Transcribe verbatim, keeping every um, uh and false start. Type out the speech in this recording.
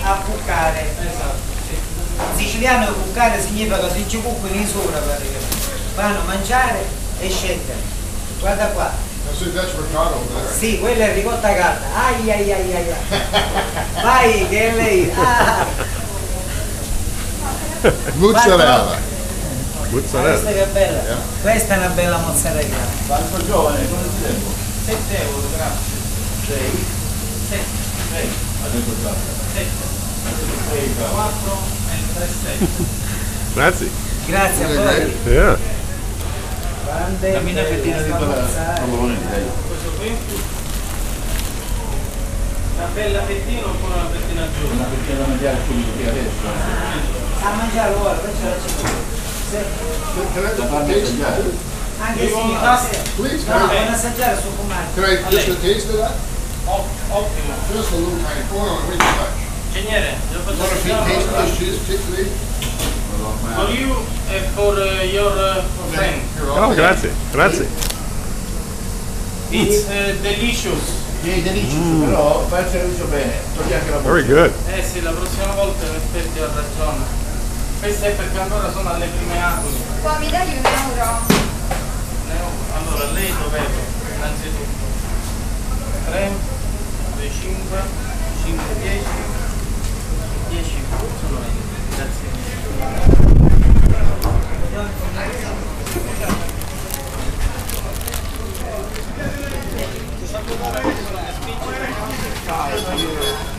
a cuccare. Esatto, sì. Siciliano cuccare significa che ci cuccano in sopra praticamente. Vanno a mangiare e scendere. Guarda qua. Sì, quella è ricotta calda. Ai ai ai ai. Vai, che è lei. Ah. Mozzarella. Questa che è bella. Yeah. Questa è una bella mozzarella. Quanto giovane, quanto tempo? sette euro, grazie. sei? sette. sei. Adesso già. sette. quattro e tre sette. Grazie. Grazie a voi. Yeah. Grande. Cammina fettina di quella. Questo qui. Una bella fettina oppure una fettina giù? Una fettina da mangiare subito qui adesso. A mangiare ora, questa la c'è. Da farmi assaggiare. Anche se mi Please, no, vuoi assaggiare su fumare. Can I just a taste of that? Ottimo. Just a little tiny corner on which much. Ingegnere, devo Want fare a few taste of this cheese stick, please? for you and for uh, your uh, friend. Oh, grazie, grazie. It's uh, delicious. Sì, delicious, però fai il servizio bene, togli anche la bocca. Very good. Eh sì, la prossima volta in effetti ha ragione. Questo è perché ancora sono alle prime acque. Qua mi dai un euro? Allora, lei dovete innanzitutto tre, due, cinque, cinque, dieci, dieci, sono venti. Grazie.